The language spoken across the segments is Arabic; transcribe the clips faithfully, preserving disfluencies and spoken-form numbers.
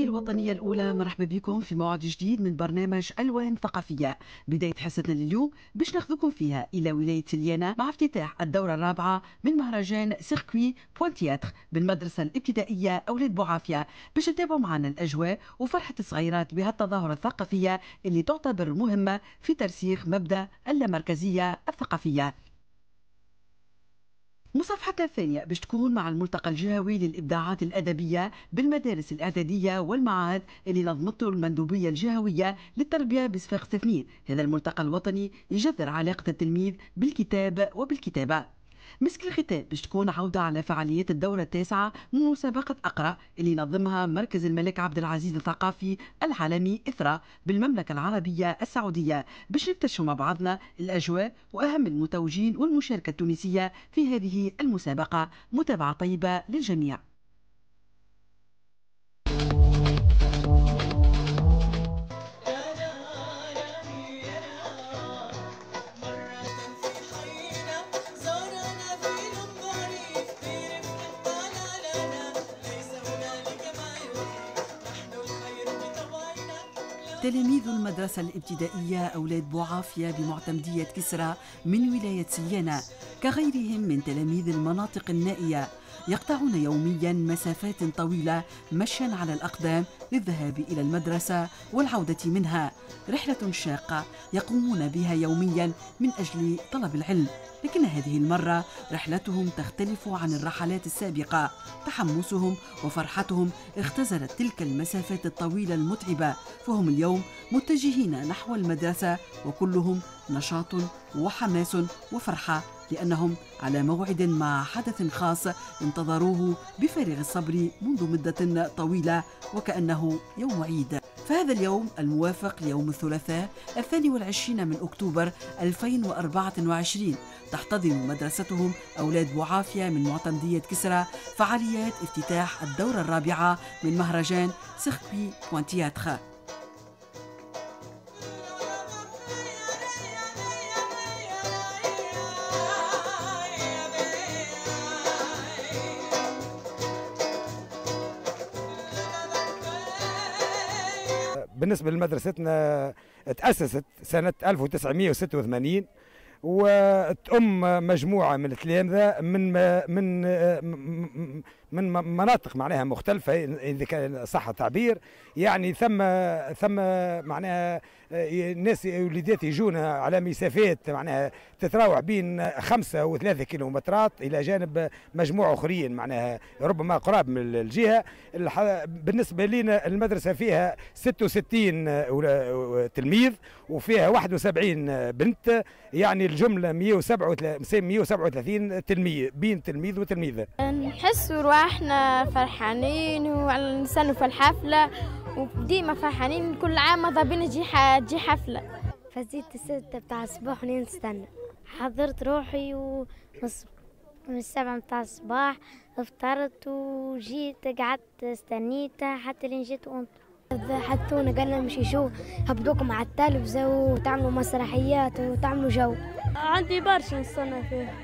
تلاميذي الوطنية الأولى، مرحبا بكم في موعد جديد من برنامج ألوان ثقافية. بداية حصتنا لليوم باش ناخذكم فيها إلى ولاية سليانة مع افتتاح الدورة الرابعة من مهرجان سيركوي بوانتياتر بالمدرسة الابتدائية أولاد بوعافية، باش نتابعوا معنا الأجواء وفرحة الصغيرات بهالتظاهرة الثقافية اللي تعتبر مهمة في ترسيخ مبدأ اللامركزية الثقافية. مصافحتنا الثانية باش تكون مع الملتقى الجهوي للإبداعات الأدبية بالمدارس الإعدادية والمعاهد اللي نظمته المندوبية الجهوية للتربية بصفاقس اثنين. هذا الملتقى الوطني يجذر علاقة التلميذ بالكتاب وبالكتابة. مسك الختام باش تكون عودة على فعاليات الدورة التاسعة من مسابقة أقرأ اللي نظمها مركز الملك عبد العزيز الثقافي العالمي إثرا بالمملكة العربية السعودية، باش نفتشوا مع بعضنا الأجواء وأهم المتوجين والمشاركة التونسية في هذه المسابقة. متابعة طيبة للجميع. تلاميذ المدرسة الابتدائية أولاد بوعافية بمعتمدية كسرى من ولاية سليانة كغيرهم من تلاميذ المناطق النائية يقطعون يوميا مسافات طويلة مشيا على الأقدام للذهاب إلى المدرسة والعودة منها، رحلة شاقة يقومون بها يوميا من أجل طلب العلم. لكن هذه المرة رحلتهم تختلف عن الرحلات السابقة، تحمسهم وفرحتهم اختزلت تلك المسافات الطويلة المتعبة، فهم اليوم متجهين نحو المدرسة وكلهم نشاط وحماس وفرحة، لأنهم على موعد مع حدث خاص انتظروه بفارغ الصبر منذ مدة طويلة وكأنه يوم عيد. فهذا اليوم الموافق ليوم الثلاثاء الثاني والعشرين من أكتوبر ألفين وأربعة وعشرين تحتضن مدرستهم أولاد بوعافية من معتمدية كسرى فعاليات افتتاح الدورة الرابعة من مهرجان سيركوي بوانتياتر. بالنسبة لمدرستنا تأسست سنة ألف وتسعمئة وستة وثمانين وتأم مجموعة من التلامذة من من من مناطق معناها مختلفة إذا كان صح التعبير، يعني ثم ثم معناها الناس وليدات يجونا على مسافات معناها تتراوح بين خمسة وثلاثة كيلومترات إلى جانب مجموعة أخرين معناها ربما قراب من الجهة. بالنسبة لنا المدرسة فيها ستة وستين تلميذ وفيها واحد وسبعين بنت، يعني الجملة مئة وسبعة وثلاثين تلميذ بين تلميذ وتلميذة. نحس روحنا فرحانين ونستنوا في الحفلة وديما فرحانين، كل عام ماذا بينا تجي تجي حفلة. فزيت الستة بتاع الصباح ونستنى، حضرت روحي ومن السبعة بتاع الصباح افطرت وجيت قعدت استنيت حتى لين جيت وانت حطونا قالنا مش يشوف هبدوكم على التلفزة وتعملوا مسرحيات وتعملوا جو. عندي برشا نستنى فيه،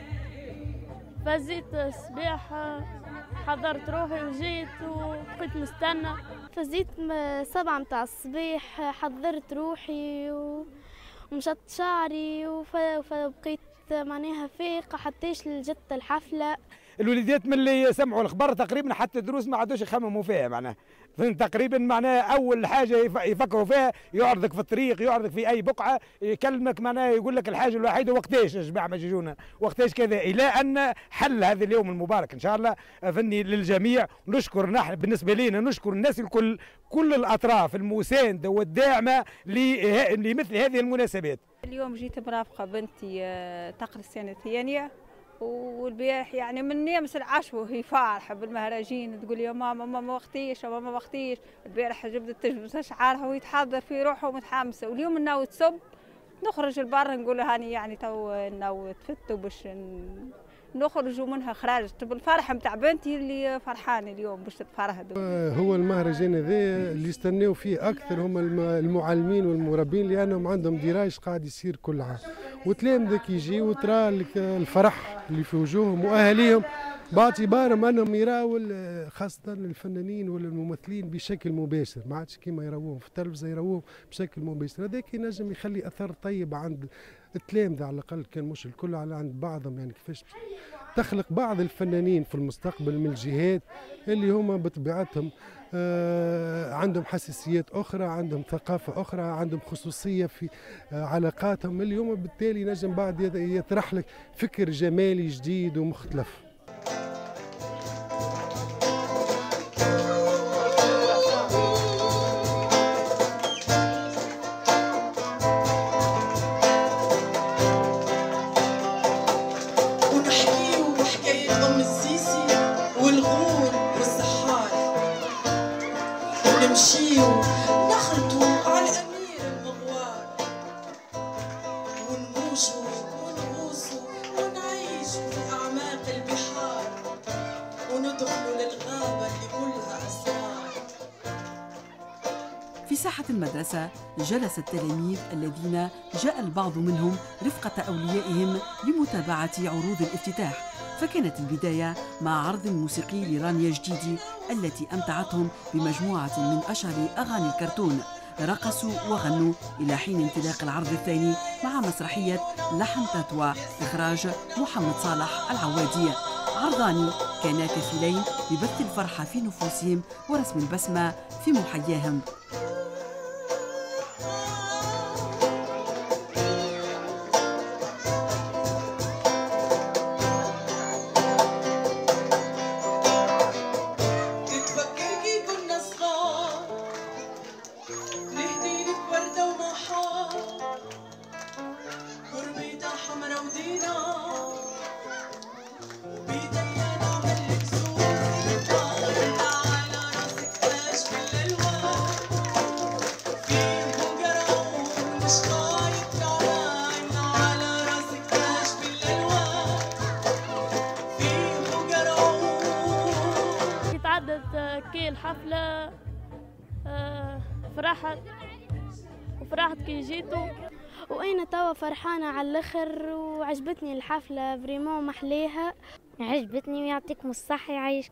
فزيت الصباح حضرت روحي وجيت وبقيت مستنى. فزيت سبعة متاع الصباح حضرت روحي ومشط شعري وبقيت معناها فايقة حتىش جت الحفلة. الوليدات من اللي سمعوا الخبر تقريبا حتى الدروس ما عادوش يخمموا فيها، معناها تقريبا معناها اول حاجه يفكروا فيها يعرضك في الطريق، يعرضك في اي بقعه، يكلمك معناها يقول لك الحاجه الوحيده وقتاش يا جماعه ما يجونا، وقتاش كذا، الى ان حل هذا اليوم المبارك ان شاء الله فني للجميع. نشكر نحن بالنسبه لنا نشكر الناس الكل، كل الاطراف المسانده والداعمه لمثل هذه المناسبات. اليوم جيت مرافقه بنتي تقرا السنه الثانيه، والبارح يعني من يمس العشوة هي فارحة بالمهرجين، تقول يا ماما ماما وقتيش يا ماما وقتيش. البارح جبدت تجبد شعارها وهي تحضر في روحها ومتحمسة، واليوم ناوي تصب نخرج البر نقول هاني يعني تو ناوي تفتوا باش نخرجوا منها خرجت بالفرحة نتاع بنتي اللي فرحانة اليوم باش تتفرهد. هو المهرجان هذا اللي يستناو فيه أكثر هم المعلمين والمربين، لأنهم عندهم درايش قاعد يصير كل عام، وتلامذك يجي وترى الفرح اللي في وجوههم وأهاليهم باعتبارهم انهم يراوا خاصه الفنانين ولا الممثلين بشكل مباشر، ما عادش كيما يراوهم في التلفزه، يراوهم بشكل مباشر. هذاك ينجم يخلي اثر طيب عند التلامذه على الاقل، كان مش الكل، على عند بعضهم. يعني كيفاش تخلق بعض الفنانين في المستقبل من الجهات اللي هما بطبيعتهم آه عندهم حساسيات اخرى، عندهم ثقافه اخرى، عندهم خصوصيه في آه علاقاتهم، اللي هما بالتالي نجم بعد يطرح لك فكر جمالي جديد ومختلف. نمشيو نخلطو على الأمير المغوار، ونموشو ونغوصو ونعيشو في أعماق البحار، وندخلو للغابة اللي كلها أسرار. في ساحة المدرسة جلس التلاميذ الذين جاء البعض منهم رفقة أوليائهم لمتابعة عروض الافتتاح، فكانت البداية مع عرض موسيقي لرانيا جديدي التي أمتعتهم بمجموعة من أشهر أغاني الكرتون. رقصوا وغنوا إلى حين انطلاق العرض الثاني مع مسرحية لحن تتوى إخراج محمد صالح العوادي. عرضان كانا كفيلين ببث الفرحة في نفوسهم ورسم البسمة في محياهم. كي الحفلة فرحت وفرحت كي جيتوا، وأنا توا فرحانة على الآخر، وعجبتني الحفلة فريمون محليها، عجبتني ويعطيكم الصحة يعيشكم.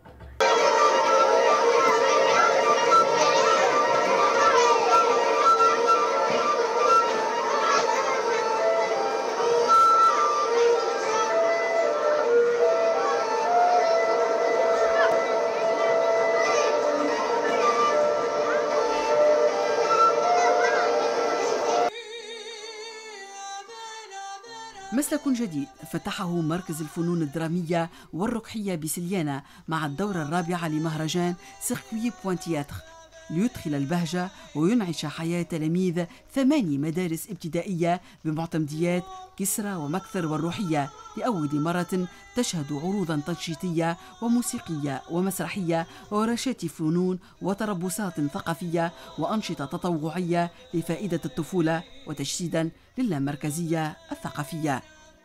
مسلك جديد فتحه مركز الفنون الدرامية والركحية بسليانة مع الدورة الرابعة لمهرجان سيركوي بوانتياتر، ليدخل البهجة وينعش حياة تلاميذ ثماني مدارس ابتدائية بمعتمديات كسرى ومكثر والروحية لأول مرة تشهد عروضا تنشيطية وموسيقية ومسرحية وورشات فنون وتربصات ثقافية وأنشطة تطوعية لفائدة الطفولة وتجسيدا للامركزية الثقافية.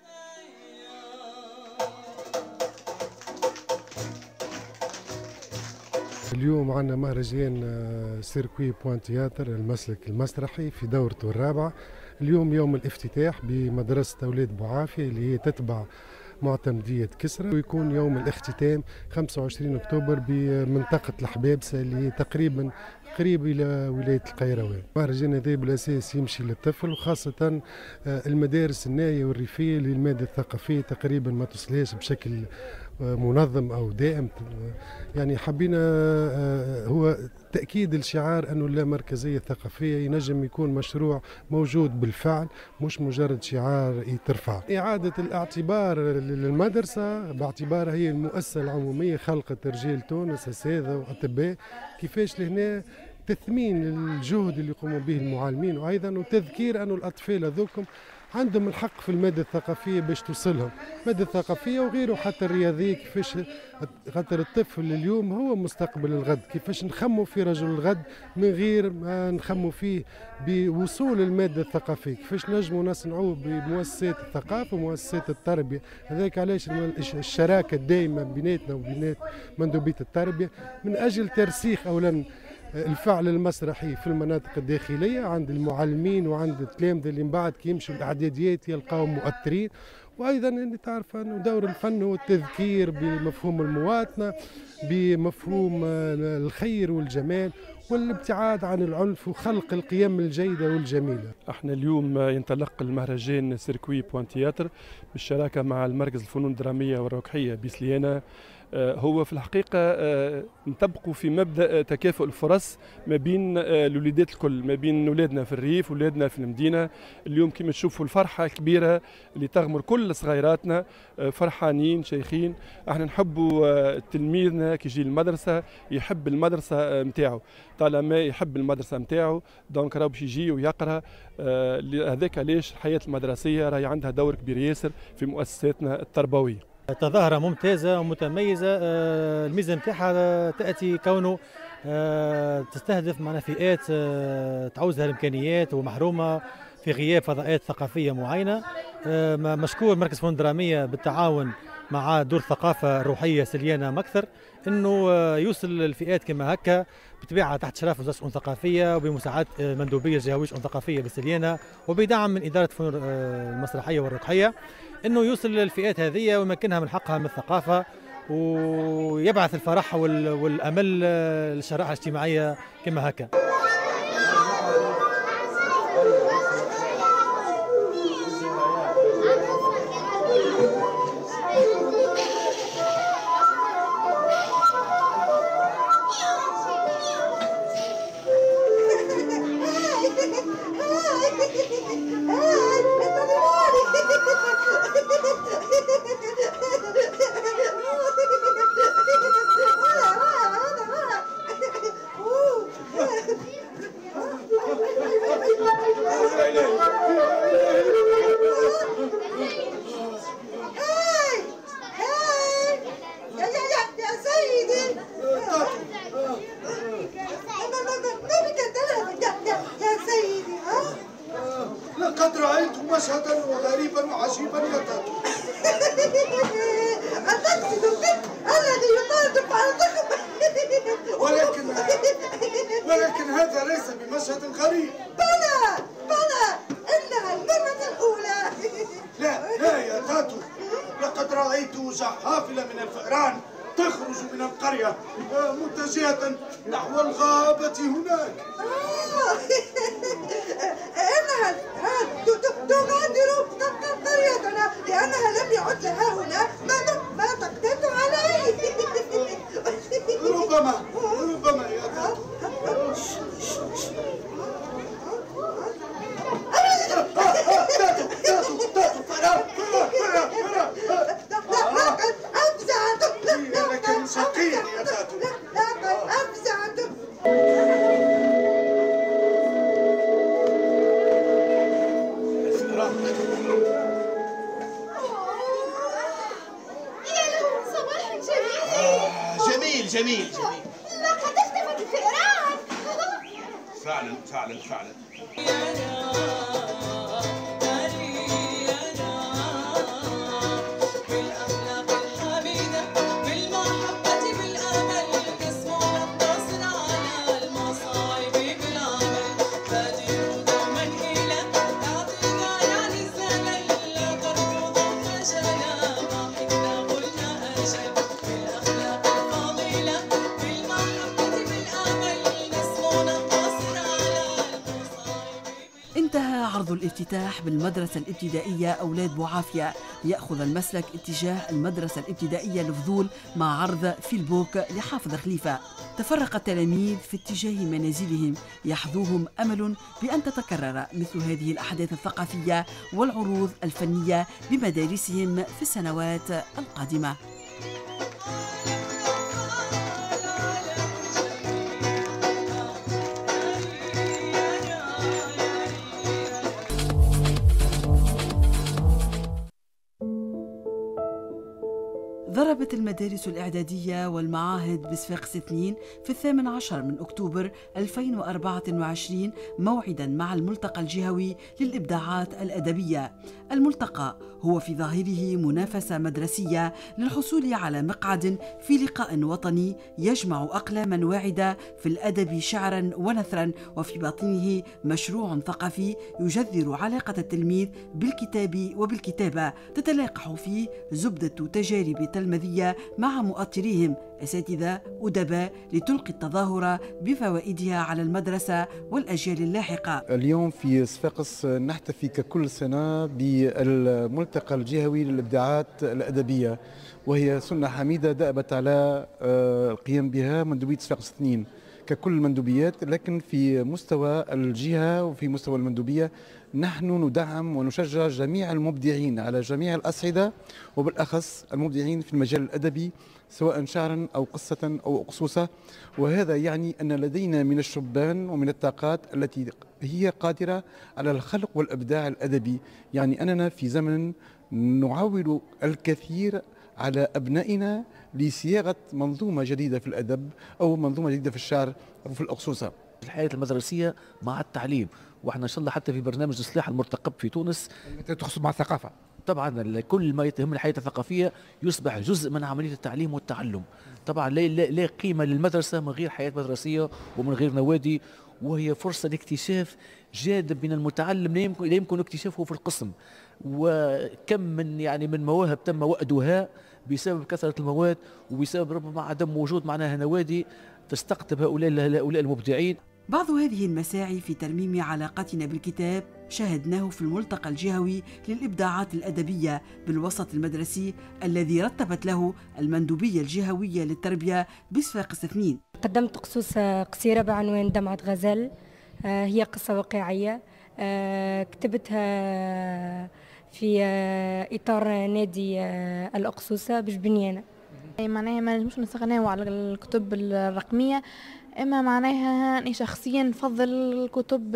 اليوم عندنا مهرجان سيركوي بوانتياتر المسلك المسرحي في دورته الرابعة. اليوم يوم الافتتاح بمدرسة أولاد بوعافية اللي هي تتبع معتمدية كسرى، ويكون يوم الاختتام خمسة وعشرين أكتوبر بمنطقة الحبابسة اللي هي تقريبا قريب إلى ولاية القيروان. المهرجان هذا بالأساس يمشي للطفل، وخاصة المدارس النائية والريفية اللي المادة الثقافية تقريبا ما تصلهاش بشكل منظم أو دائم. يعني حبينا هو تأكيد الشعار أنه اللامركزية الثقافية ينجم يكون مشروع موجود بالفعل، مش مجرد شعار ترفع. إعادة الاعتبار للمدرسة باعتبارها هي المؤسسة العمومية خلقت رجال تونس أساتذة وأطباء، كيفاش لهنا تثمين الجهد اللي يقوموا به المعلمين، وأيضا وتذكير أنه الأطفال هذوكم عندهم الحق في المادة الثقافية باش توصلهم، المادة الثقافية وغيره حتى الرياضية، كيفاش خاطر الطفل اليوم هو مستقبل الغد، كيفاش نخموا في رجل الغد من غير ما نخموا فيه بوصول المادة الثقافية، كيفاش نجموا نصنعوه بمؤسسات الثقافة ومؤسسات التربية. هذاك علاش الشراكة الدائمة بيناتنا وبينات مندوبية التربية من أجل ترسيخ أولا الفعل المسرحي في المناطق الداخلية عند المعلمين وعند التلامذة اللي من بعد كي يمشوا الإعداديات يلقاهم مؤثرين، وايضا اللي تعرف انه دور الفن هو التذكير بمفهوم المواطنه، بمفهوم الخير والجمال والابتعاد عن العنف وخلق القيم الجيده والجميله. احنا اليوم ينطلق المهرجان سيركوي بوانتياتر بالشراكه مع المركز الفنون الدراميه والروكحيه بسليانه. هو في الحقيقة نطبقوا في مبدأ تكافؤ الفرص ما بين الوليدات الكل، ما بين أولادنا في الريف وأولادنا في المدينة. اليوم كما تشوفوا الفرحة الكبيرة اللي تغمر كل صغيراتنا، فرحانين شيخين. احنا نحبوا تلميذنا كي يجي المدرسة يحب المدرسة متاعه، طالما يحب المدرسة متاعه دونك راه باش يجي ويقرأ. هذاك علاش الحياة المدرسية راهي عندها دور كبير ياسر في مؤسساتنا التربوية. تظاهرة ممتازة ومتميزة، الميزة نتاعها تأتي كونه تستهدف معنا فئات تعوزها الإمكانيات ومحرومة في غياب فضاءات ثقافية معينة. مشكور مركز فنون درامية بالتعاون مع دور الثقافة الروحية سليانة مكثر انه يوصل الفئات كما هكا بطبيعة تحت شراف وزارة الشؤون الثقافية وبمساعدة مندوبية الجهوية الشؤون الثقافية بسليانة وبدعم من إدارة الفنون المسرحية والروحية، انه يوصل للفئات هذه ويمكنها من حقها من الثقافة ويبعث الفرح والامل للشرائح الاجتماعية كما هكا. لقد رأيت مشهدا غريبا وعجيبا يا تاتو. أتقصد الطفل الذي يطالب على الضخم. ولكن ولكن هذا ليس بمشهد غريب. بلى بلى إنها المرة الأولى. لا لا يا تاتو، لقد رأيت حافلة من الفئران تخرج من القرية متجهة نحو الغابة هناك. إنها تغادر قريتنا لأنها لم يعد لها هنا ما تقدر عليه. ربما ربما يا تاتو. تاتو تاتو تاتو فرار فرار فرار فرار. أفزعتك. لكن شقيا يا تاتو. أفزعتك. جميل جميل جميل. لقد اختفت الفئران. فعلا فعلا فعلا. انتهى عرض الافتتاح بالمدرسة الابتدائية أولاد بوعافية، يأخذ المسلك اتجاه المدرسة الابتدائية لفضول مع عرض في البوك لحافظ خليفة. تفرق التلاميذ في اتجاه منازلهم، يحظوهم أمل بأن تتكرر مثل هذه الأحداث الثقافية والعروض الفنية بمدارسهم في السنوات القادمة. ضرب انتخبت المدارس الإعدادية والمعاهد بصفاقس اثنين في الثامن عشر من أكتوبر ألفين وأربعة وعشرين موعدا مع الملتقى الجهوي للإبداعات الأدبية. الملتقى هو في ظاهره منافسة مدرسية للحصول على مقعد في لقاء وطني يجمع أقلاما واعدة في الأدب شعرا ونثرا، وفي باطنه مشروع ثقافي يجذر علاقة التلميذ بالكتاب وبالكتابة، تتلاقح فيه زبدة تجارب تلمذية مع مؤطريهم أساتذة أدباء لتلقي التظاهر بفوائدها على المدرسة والأجيال اللاحقة. اليوم في صفاقس نحتفي ككل سنة بالملتقى الجهوي للإبداعات الأدبية، وهي سنة حميدة دأبت على القيام بها مندوبية صفاقس اثنين ككل المندوبيات، لكن في مستوى الجهة وفي مستوى المندوبية نحن ندعم ونشجع جميع المبدعين على جميع الأصعدة، وبالأخص المبدعين في المجال الأدبي سواء شعرا أو قصة أو أقصوصة. وهذا يعني أن لدينا من الشبان ومن الطاقات التي هي قادرة على الخلق والإبداع الأدبي، يعني أننا في زمن نعول الكثير على أبنائنا لصياغة منظومة جديدة في الأدب أو منظومة جديدة في الشعر أو في الأقصوصة. الحياة المدرسية مع التعليم، واحنا ان شاء الله حتى في برنامج الاصلاح المرتقب في تونس تخص مع الثقافة. طبعا كل ما يتهم الحياة الثقافية يصبح جزء من عملية التعليم والتعلم. طبعا لا, لا قيمة للمدرسة من غير حياة مدرسية ومن غير نوادي، وهي فرصة لاكتشاف جاذب من المتعلم لا يمكن اكتشافه في القسم. وكم من يعني من مواهب تم وأدها بسبب كثرة المواد وبسبب ربما عدم وجود معناها نوادي تستقطب هؤلاء هؤلاء المبدعين. بعض هذه المساعي في ترميم علاقتنا بالكتاب شاهدناه في الملتقى الجهوي للإبداعات الأدبية بالوسط المدرسي الذي رتبت له المندوبية الجهوية للتربية بصفاقس اثنين. قدمت قصوصة قصيرة بعنوان دمعة غزال، هي قصة واقعية كتبتها في إطار نادي الأقصوصة بجبنيانة. معناها ما نجمش نستغناو على الكتب الرقمية، اما معناها اني شخصيا نفضل الكتب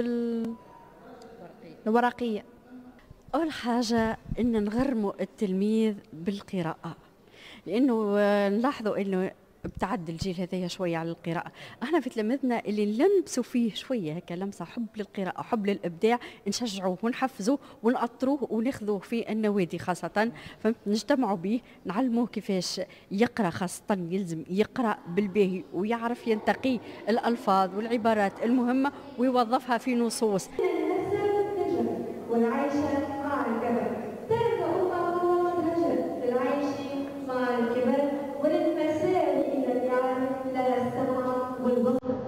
الورقيه. اول حاجه ان نغرموا التلميذ بالقراءه، لانه نلاحظوا انه ابتعد الجيل هذايا شويه على القراءه. احنا في تلامذنا اللي نلمسوا فيه شويه هكا لمسه حب للقراءه، حب للابداع، نشجعوه ونحفزوه ونأطروه وناخذوه في النوادي خاصه، فنجتمعوا به نعلموه كيفاش يقرا، خاصه يلزم يقرا بالباهي ويعرف ينتقي الالفاظ والعبارات المهمه ويوظفها في نصوص. والعيشه مع الكبر تبدا الخطوات الهجر للعيش مع الكبر وللمساوي التي يعرف لها السمع والبصر.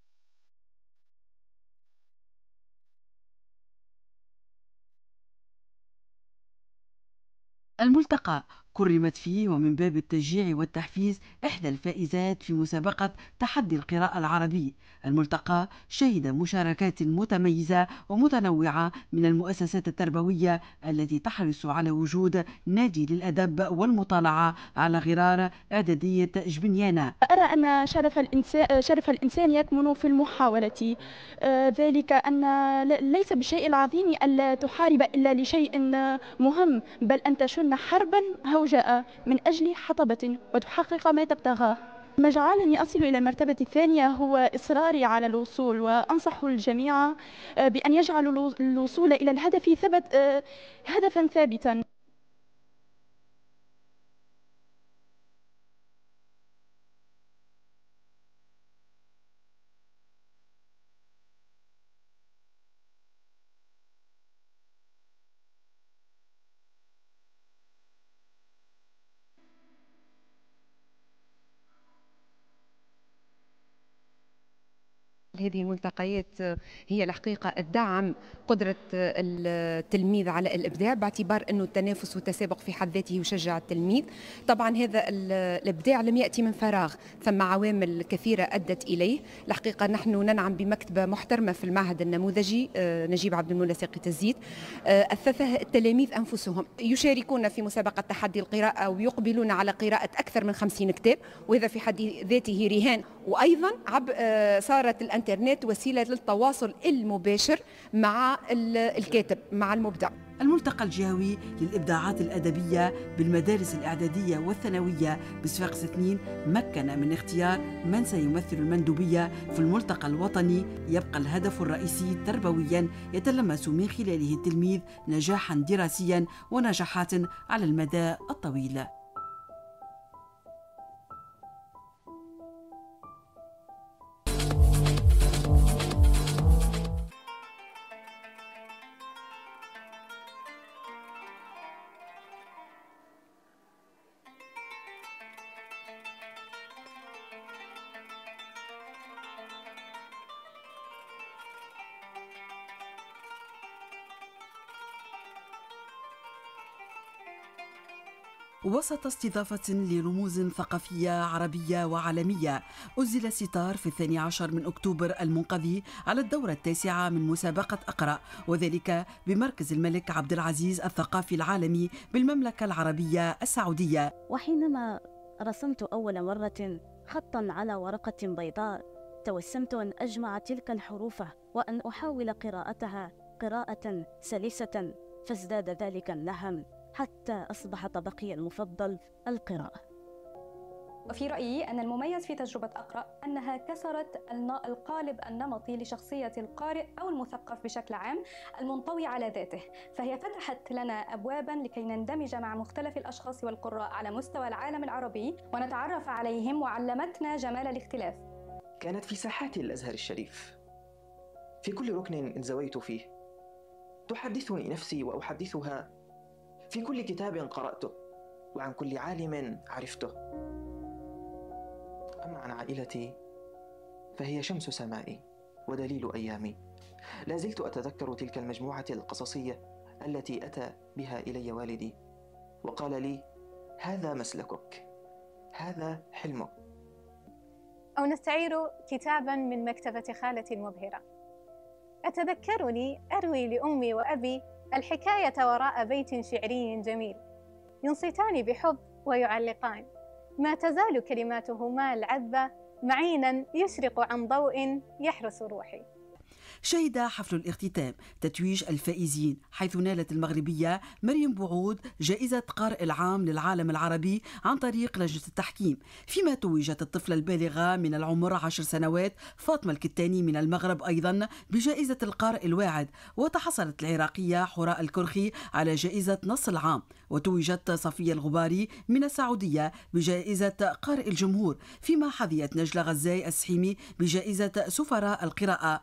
الملتقى كرمت فيه ومن باب التشجيع والتحفيز إحدى الفائزات في مسابقة تحدي القراءة العربي. الملتقى شهد مشاركات متميزة ومتنوعة من المؤسسات التربوية التي تحرص على وجود نادي للأدب والمطالعة على غرار إعدادية جبنيانة. أرى أن شرف الإنسان, شرف الإنسان يكمن في المحاولة، ذلك أن ليس بالشيء العظيم ألا تحارب إلا لشيء مهم، بل أن تشن حربا هوجاء من أجل حطبة وتحقق ما تبتغاه. ما جعلني أصل إلى المرتبة الثانية هو إصراري على الوصول، وأنصح الجميع بأن يجعلوا الوصول إلى الهدف ثبت هدفا ثابتا. هذه الملتقيات هي الحقيقة الدعم قدرة التلميذ على الإبداع، باعتبار أنه التنافس والتسابق في حد ذاته يشجع التلميذ. طبعا هذا الإبداع لم يأتي من فراغ، ثم عوامل كثيرة أدت إليه. الحقيقة نحن ننعم بمكتبة محترمة في المعهد النموذجي نجيب عبد المولى ساقي تزيد، أثثها التلاميذ أنفسهم، يشاركون في مسابقة تحدي القراءة ويقبلون على قراءة أكثر من خمسين كتاب، وهذا في حد ذاته رهان. وأيضا عب صارت الانترنت وسيلة للتواصل المباشر مع الكاتب، مع المبدع. الملتقى الجهوي للإبداعات الأدبية بالمدارس الإعدادية والثانوية بصفاقس اثنين مكن من اختيار من سيمثل المندوبية في الملتقى الوطني. يبقى الهدف الرئيسي تربويا يتلمس من خلاله التلميذ نجاحا دراسيا ونجاحات على المدى الطويل. وسط استضافة لرموز ثقافية عربية وعالمية، أزل ستار في الثاني عشر من أكتوبر المنقضي على الدورة التاسعة من مسابقة أقرأ، وذلك بمركز الملك عبد العزيز الثقافي العالمي بالمملكة العربية السعودية. وحينما رسمت أول مرة خطا على ورقة بيضاء، توسمت أن أجمع تلك الحروف وأن أحاول قراءتها قراءة سلسة، فازداد ذلك النهم حتى أصبح طبقي المفضل القراءة. وفي رأيي أن المميز في تجربة أقرأ أنها كسرت القالب النمطي لشخصية القارئ أو المثقف بشكل عام المنطوي على ذاته، فهي فتحت لنا أبواباً لكي نندمج مع مختلف الأشخاص والقراء على مستوى العالم العربي ونتعرف عليهم، وعلمتنا جمال الاختلاف. كانت في ساحات الأزهر الشريف، في كل ركن انزويت فيه تحدثني نفسي وأحدثها، في كل كتاب قرأته وعن كل عالم عرفته. أما عن عائلتي فهي شمس سمائي ودليل أيامي. لا زلت أتذكر تلك المجموعة القصصية التي أتى بها إلي والدي وقال لي: هذا مسلكك، هذا حلمك. أو نستعير كتابا من مكتبة خالتي المبهرة. أتذكرني أروي لأمي وأبي الحكاية وراء بيت شعري جميل، ينصتان بحب ويعلقان، ما تزال كلماتهما العذبة معينا يشرق عن ضوء يحرس روحي. شهد حفل الاختتام تتويج الفائزين، حيث نالت المغربية مريم بوعود جائزة قارئ العام للعالم العربي عن طريق لجنة التحكيم، فيما توجت الطفلة البالغة من العمر عشر سنوات فاطمة الكتاني من المغرب أيضا بجائزة القارئ الواعد، وتحصلت العراقية حراء الكرخي على جائزة نص العام، وتوجت صفية الغباري من السعودية بجائزة قارئ الجمهور، فيما حظيت نجلة غزاي السحيمي بجائزة سفراء القراءة.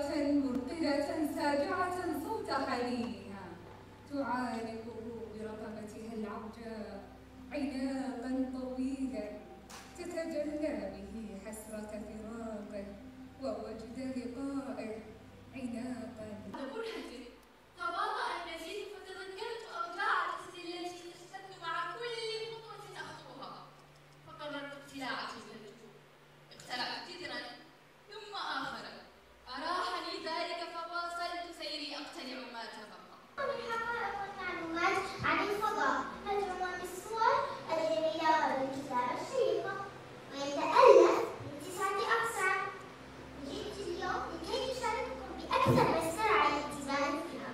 مرقدة ساجعة صوت حنينها تعانقه برقبتها العوجاء عناقا طويلا تتجلى به حسرة فراقه ووجد لقائه عناقا. برهتي تواضع المزيد فتذكرت أوضاع التي التي تشتد مع كل خطوة أخطوها، فقررت ابتلاع تلك النجوم. اقترأت جدرا ثم آخر، أراحني ذلك فواصلت سيري أقتنع ما تبقى. الحقائق والمعلومات عن الفضاء مجموعة الصور الجميلة والكتابة الشيقة، ويتألف من تسعة أقسام. جئت اليوم لكي أشارككم بأكثر ما استرعى الاتزان فيها.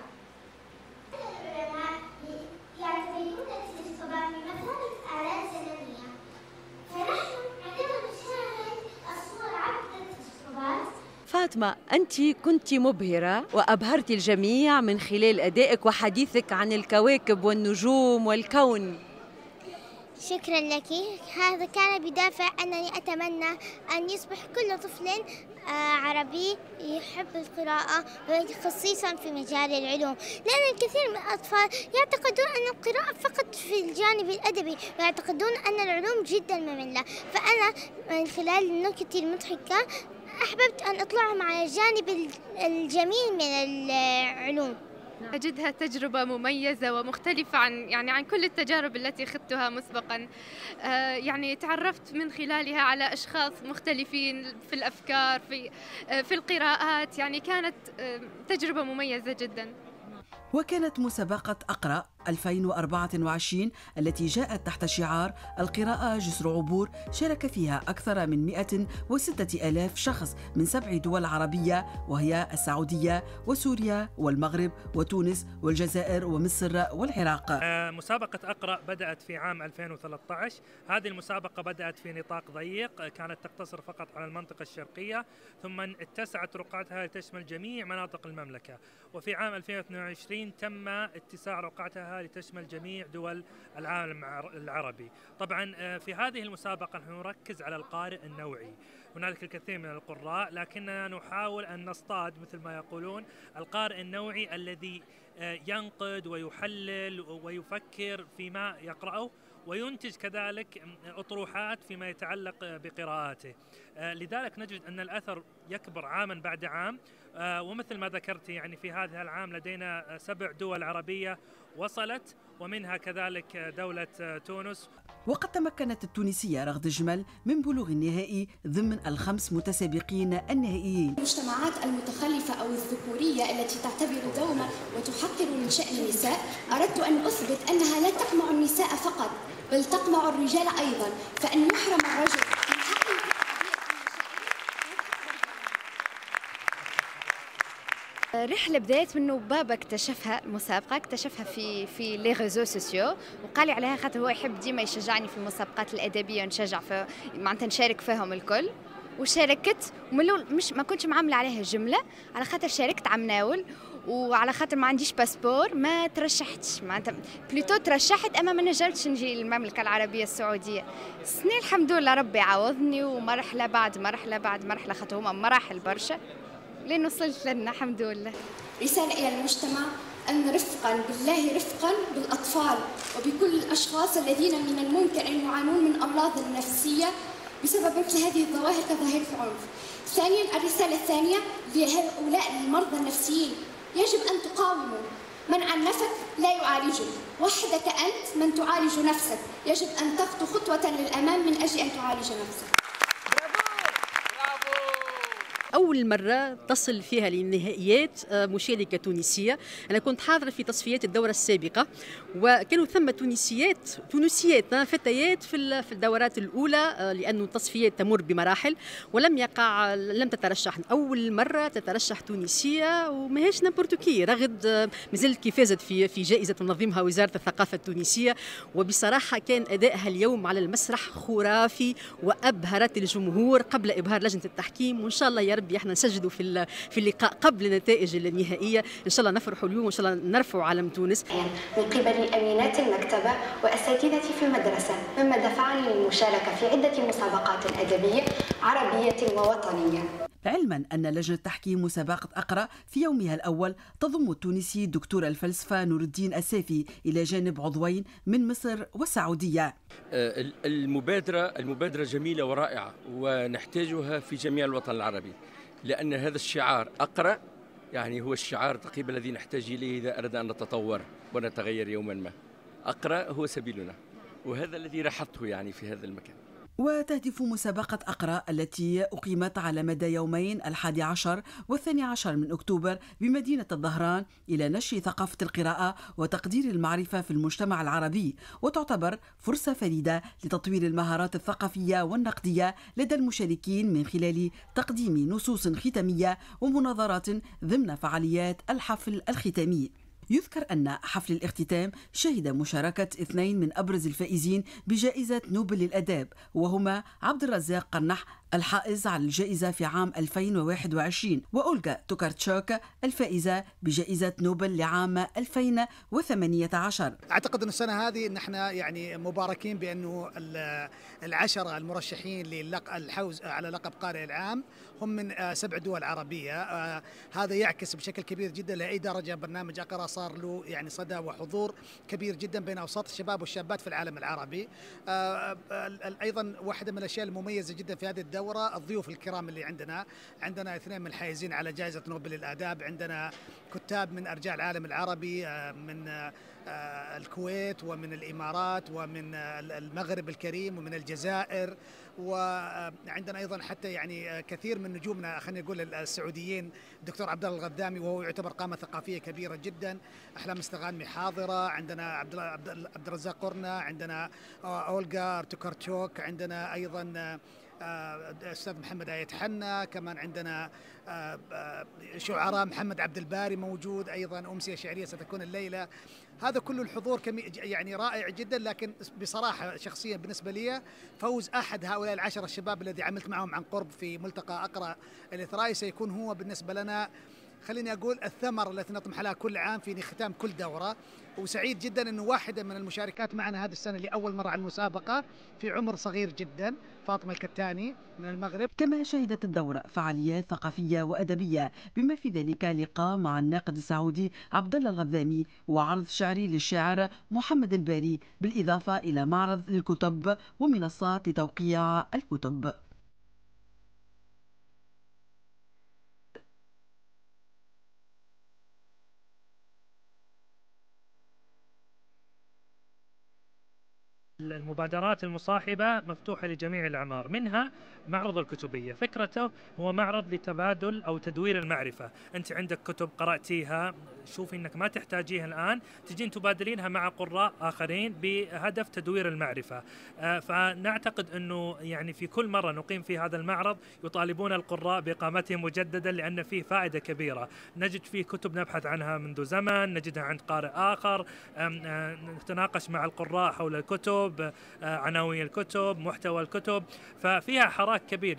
العلماء يعتبرون التلسكوبات بمثابة آلات زمنية، فنحن عندما نشاهد الصور عبر التلسكوبات. فاطمة، أنت كنت مبهرة وأبهرت الجميع من خلال أدائك وحديثك عن الكواكب والنجوم والكون. شكرا لك، هذا كان بدافع أنني أتمنى أن يصبح كل طفل عربي يحب القراءة، خصيصا في مجال العلوم، لأن الكثير من الأطفال يعتقدون أن القراءة فقط في الجانب الأدبي، ويعتقدون أن العلوم جدا مملة. فأنا من خلال النكت المضحكة أحببت أن أطلعهم على الجانب الجميل من العلوم. أجدها تجربة مميزة ومختلفة عن يعني عن كل التجارب التي خضتها مسبقا. آه يعني تعرفت من خلالها على أشخاص مختلفين في الأفكار، في آه في القراءات، يعني كانت آه تجربة مميزة جدا. وكانت مسابقة أقرأ ألفين وأربعة وعشرين التي جاءت تحت شعار القراءة جسر عبور، شارك فيها أكثر من مئة وستة آلاف شخص من سبع دول عربية، وهي السعودية وسوريا والمغرب وتونس والجزائر ومصر والعراق. مسابقة أقرأ بدأت في عام ألفين وثلاثة عشر. هذه المسابقة بدأت في نطاق ضيق، كانت تقتصر فقط على المنطقة الشرقية، ثم اتسعت رقعتها لتشمل جميع مناطق المملكة. وفي عام ألفين واثنين وعشرين تم اتساع رقعتها لتشمل جميع دول العالم العربي. طبعا في هذه المسابقة نحن نركز على القارئ النوعي. هنالك الكثير من القراء، لكننا نحاول أن نصطاد مثل ما يقولون القارئ النوعي الذي ينقد ويحلل ويفكر فيما يقرأه، وينتج كذلك أطروحات فيما يتعلق بقراءاته. لذلك نجد أن الأثر يكبر عاما بعد عام، ومثل ما ذكرت يعني في هذا العام لدينا سبع دول عربية وصلت، ومنها كذلك دولة تونس. وقد تمكنت التونسية رغد جمل من بلوغ النهائي ضمن الخمس متسابقين النهائيين. المجتمعات المتخلفة أو الذكورية التي تعتبر دوما وتحقر من شأن النساء، أردت أن أثبت أنها لا تقمع النساء فقط بل تقمع الرجال أيضا، فأن يحرم الرجل من حقه. رحلة بداية منه بابا اكتشفها، المسابقة اكتشفها في في لي ريزو سوسيو، وقال لي عليها خاطر هو يحب ديما يشجعني في المسابقات الأدبية، نشجع في معناتها نشارك فيهم الكل. وشاركت ومن الاول مش ما كنتش معامله عليها جمله، على خاطر شاركت عم ناول، وعلى خاطر ما عنديش باسبور ما ترشحتش، معناتها بلوتو ترشحت اما ما نجمتش نجي للمملكه العربيه السعوديه. سنين الحمد لله ربي عوضني، ومرحله بعد مرحله بعد مرحله، خاطر هما مراحل برشا لين وصلت لنا الحمد لله. رساله الى المجتمع أن رفقا بالله رفقا بالأطفال وبكل الأشخاص الذين من الممكن أن يعانون من أمراض نفسية بسبب مثل هذه الظواهر كظاهرة العنف. ثانيا، الرسالة الثانية لهؤلاء المرضى النفسيين، يجب أن تقاوموا. من عنفك لا يعالجك، وحدك أنت من تعالج نفسك، يجب أن تخطو خطوة للأمام من أجل أن تعالج نفسك. أول مرة تصل فيها للنهائيات مشاركة تونسية. أنا كنت حاضرة في تصفيات الدورة السابقة، وكانوا ثم تونسيات تونسيات فتيات في في الدورات الأولى، لأن التصفيات تمر بمراحل، ولم يقع لم تترشح. أول مرة تترشح تونسية وماهيش نابورتوكي، رغد مازالت كي فازت في في جائزة تنظمها وزارة الثقافة التونسية. وبصراحة كان أدائها اليوم على المسرح خرافي، وأبهرت الجمهور قبل إبهار لجنة التحكيم. وإن شاء الله يا ربي احنا نسجلوا في في اللقاء قبل النتائج النهائيه، ان شاء الله نفرحوا اليوم وان شاء الله نرفعوا علم تونس. من قبل امينات المكتبه واساتذتي في المدرسه، مما دفعني للمشاركه في عده مسابقات ادبيه عربيه ووطنيه. علما أن لجنة تحكيم مسابقة أقرأ في يومها الأول تضم التونسي دكتور الفلسفة نور الدين السافي إلى جانب عضوين من مصر والسعودية. المبادرة المبادرة جميلة ورائعة، ونحتاجها في جميع الوطن العربي، لأن هذا الشعار أقرأ يعني هو الشعار تقريبا الذي نحتاج إليه إذا أردنا أن نتطور ونتغير يوما ما. أقرأ هو سبيلنا، وهذا الذي لاحظته يعني في هذا المكان. وتهدف مسابقة أقرأ التي أقيمت على مدى يومين الحادي عشر والثاني عشر من أكتوبر بمدينة الظهران إلى نشر ثقافة القراءة وتقدير المعرفة في المجتمع العربي، وتعتبر فرصة فريدة لتطوير المهارات الثقافية والنقدية لدى المشاركين من خلال تقديم نصوص ختامية ومناظرات ضمن فعاليات الحفل الختامي. يذكر أن حفل الاختتام شهد مشاركة اثنين من أبرز الفائزين بجائزة نوبل للأداب، وهما عبد الرزاق قرنح الحائز على الجائزة في عام ألفين وواحد وعشرين، وأولغا توكارتشوك الفائزة بجائزة نوبل لعام ألفين وثمانية عشر. أعتقد أن السنة هذه أن احنا يعني مباركين بأنه العشرة المرشحين للحوز على لقب قارئ العام هم من سبع دول عربية. هذا يعكس بشكل كبير جدا لأي درجة برنامج أقرأ صار له يعني صدى وحضور كبير جدا بين أوساط الشباب والشابات في العالم العربي. أيضا واحدة من الأشياء المميزة جدا في هذه الدورة الدورة الضيوف الكرام اللي عندنا. عندنا اثنين من الحائزين على جائزة نوبل للآداب، عندنا كتاب من أرجاء العالم العربي، من الكويت ومن الإمارات ومن المغرب الكريم ومن الجزائر، وعندنا أيضا حتى يعني كثير من نجومنا خلينا نقول السعوديين، الدكتور عبد الله الغذامي وهو يعتبر قامة ثقافية كبيرة جدا، أحلام استغانمي حاضرة، عندنا عبد عبد الرزاق قرنة، عندنا أولغا توكارتشوك، عندنا أيضا أستاذ محمد آية حنا، كمان عندنا شعراء محمد عبد الباري موجود، أيضا أمسية شعرية ستكون الليلة. هذا كل الحضور يعني رائع جدا. لكن بصراحة شخصيا بالنسبة لي فوز أحد هؤلاء العشرة الشباب الذي عملت معهم عن قرب في ملتقى أقرأ الإثرائي سيكون هو بالنسبة لنا خليني أقول الثمرة التي نطمح لها كل عام في ختام كل دورة. وسعيد جدا أنه واحدة من المشاركات معنا هذه السنة لأول مرة على المسابقة في عمر صغير جدا، فاطمة الكتاني من المغرب. كما شهدت الدورة فعاليات ثقافية وأدبية بما في ذلك لقاء مع الناقد السعودي عبد الله الغذامي وعرض شعري للشاعر محمد الباري، بالإضافة إلى معرض للكتب ومنصات لتوقيع الكتب. المبادرات المصاحبة مفتوحة لجميع الأعمار، منها معرض الكتبية. فكرته هو معرض لتبادل أو تدوير المعرفة. أنت عندك كتب قرأتيها، شوفي أنك ما تحتاجيها الآن، تجين تبادلينها مع قراء آخرين بهدف تدوير المعرفة. فنعتقد أنه يعني في كل مرة نقيم في هذا المعرض يطالبون القراء بإقامتهم مجددا، لأن فيه فائدة كبيرة. نجد فيه كتب نبحث عنها منذ زمن، نجدها عند قارئ آخر، نتناقش مع القراء حول الكتب، عناوين الكتب، محتوى الكتب، ففيها حراك كبير.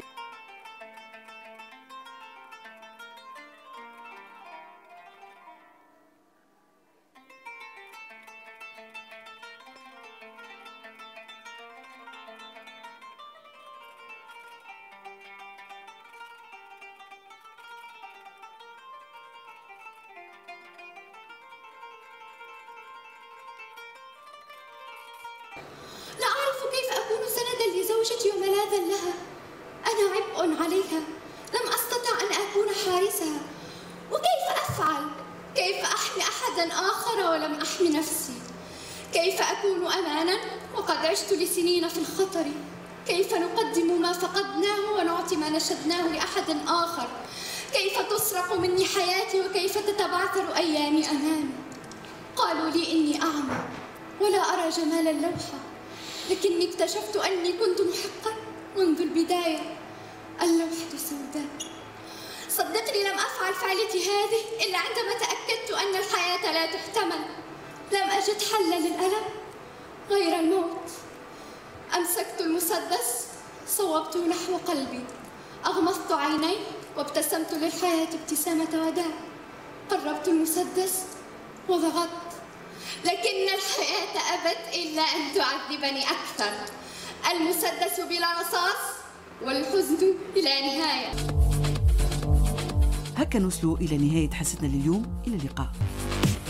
لا أعرف كيف أكون سندا لزوجتي وملاذا لها. أنا عبء عليها، لم أستطع أن أكون حارسها. وكيف أفعل؟ كيف أحمي أحدا آخر ولم أحمي نفسي؟ كيف أكون أمانا وقد عشت لسنين في الخطر؟ كيف نقدم ما فقدناه ونعطي ما نشدناه لأحد آخر؟ كيف تسرق مني حياتي وكيف تتبعثر أيامي أمامي؟ قالوا لي إني أعمى ولا أرى جمال اللوحة، لكني اكتشفت أني كنت محقا منذ البداية. اللوحة سوداء. صدقني لم أفعل فعلتي هذه إلا عندما تأكدت أن الحياة لا تحتمل. لم أجد حلا للألم غير الموت. أمسكت المسدس، صوبته نحو قلبي، أغمضت عيني وابتسمت للحياة ابتسامة وداع. قربت المسدس وضغطت، لكن الحياة أبت إلا أن تعذبني أكثر. المسدس بلا رصاص والحزن بلا نهاية. هكا نوصلوا إلى نهاية حصتنا لليوم. إلى اللقاء.